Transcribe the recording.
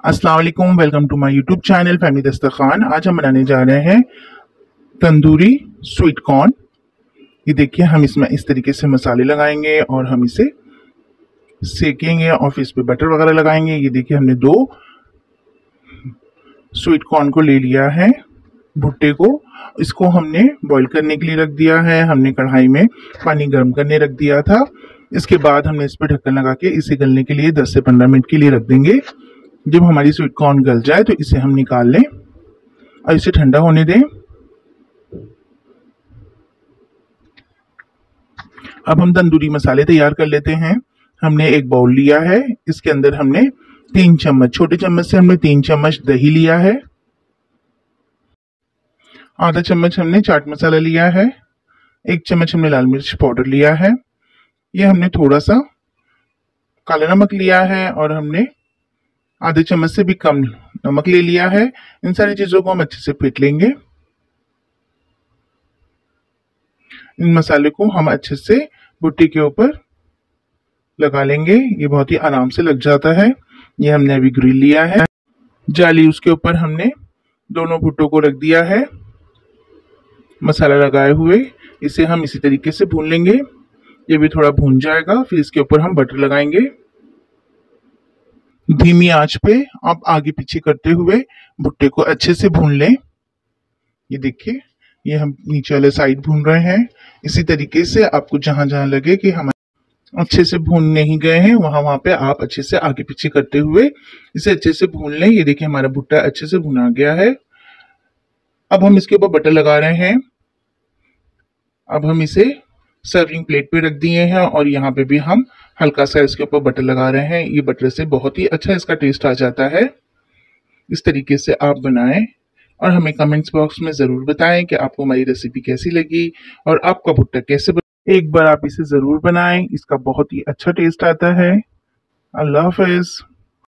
अस्सलाम वालेकुम, welcome to my YouTube channel family Dastarkhan. आज हम बनाने जा रहे हैं तंदूरी स्वीट कॉर्न। ये देखिए, हम इसमें इस तरीके से मसाले लगाएंगे और हम इसे सेकेंगे और फिर इस पे बटर वगैरह लगाएंगे। ये देखिए, हमने 2 स्वीट कॉर्न को ले लिया है, भुट्टे को। इसको हमने बॉईल करने के लिए रख दिया है। हमने कढ़ाई में पानी गर्म करने रख दिया था। इसके बाद हमने इस पर ढक्कन लगा के इसे गलने के लिए 10 से 15 मिनट के लिए रख देंगे। जब हमारी स्वीट कॉर्न गल जाए तो इसे हम निकाल लें और इसे ठंडा होने दें। अब हम तंदूरी मसाले तैयार कर लेते हैं। हमने एक बाउल लिया है, इसके अंदर हमने 3 चम्मच, छोटे चम्मच से हमने 3 चम्मच दही लिया है। आधा चम्मच हमने चाट मसाला लिया है। 1 चम्मच हमने लाल मिर्च पाउडर लिया है। ये हमने थोड़ा सा काला नमक लिया है और हमने आधे चम्मच से भी कम नमक ले लिया है। इन सारी चीजों को हम अच्छे से फेंट लेंगे। इन मसाले को हम अच्छे से भुट्टे के ऊपर लगा लेंगे। ये बहुत ही आराम से लग जाता है। ये हमने अभी ग्रिल लिया है जाली, उसके ऊपर हमने दोनों भुट्टों को रख दिया है मसाला लगाए हुए। इसे हम इसी तरीके से भून लेंगे। ये भी थोड़ा भून जाएगा, फिर इसके ऊपर हम बटर लगाएंगे। धीमी आंच पे आप आगे पीछे करते हुए भुट्टे को अच्छे से भून लें। ये देखिए, ये हम नीचे वाले साइड भून रहे हैं। इसी तरीके से आपको जहां जहां लगे कि हम अच्छे से भून नहीं गए हैं, वहां पे आप अच्छे से आगे पीछे करते हुए इसे अच्छे से भून लें। ये देखिए, हमारा भुट्टा अच्छे से भुना गया है। अब हम इसके ऊपर बटर लगा रहे हैं। अब हम इसे सर्विंग प्लेट पे रख दिए हैं और यहाँ पे भी हम हल्का सा इसके ऊपर बटर लगा रहे हैं। ये बटर से बहुत ही अच्छा इसका टेस्ट आ जाता है। इस तरीके से आप बनाएं और हमें कमेंट्स बॉक्स में जरूर बताएं कि आपको हमारी रेसिपी कैसी लगी और आपका भुट्टा कैसे बना। एक बार आप इसे जरूर बनाएं, इसका बहुत ही अच्छा टेस्ट आता है। अल्लाह हाफिज।